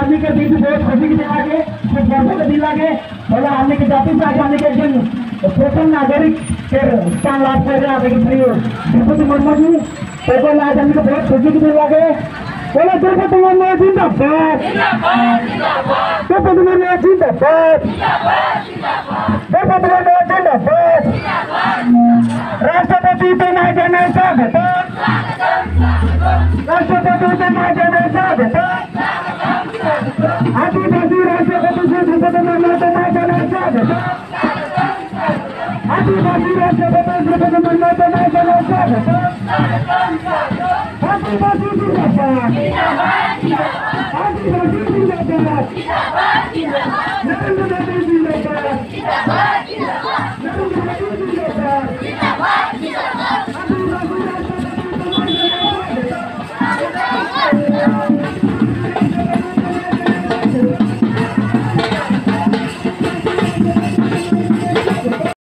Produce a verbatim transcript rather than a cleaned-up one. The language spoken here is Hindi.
आदमी के बीच बहुत खुशी की दिन आगे कुछ वर्षों के दिन आगे बोला हमने की जाति से आगे आने के दिन प्रथम नागरिक के स्थान लाभ कर रहे हैं द्रौपदी मुर्मू जी। तो बोला आज हमने बहुत खुशी की दिन आगे बोला द्रौपदी मुर्मू जिंदाबाद, द्रौपदी मुर्मू जिंदाबाद, द्रौपदी मुर्मू जिंदाबाद। राष्ट्रपति तनाय जनाय स्वागत, राष्ट्रपति तनाय जनाय स्वागत। आदिवासी राष्ट्रपति श्री द्रौपदी मुर्मू तनाय जनाय स्वागत, आदिवासी राष्ट्रपति द्रौपदी मुर्मू तनाय जनाय स्वागत। आदिवासी जिंदाबाद, आदिवासी जिंदाबाद, नरेंद्र मोदी जिंदाबाद।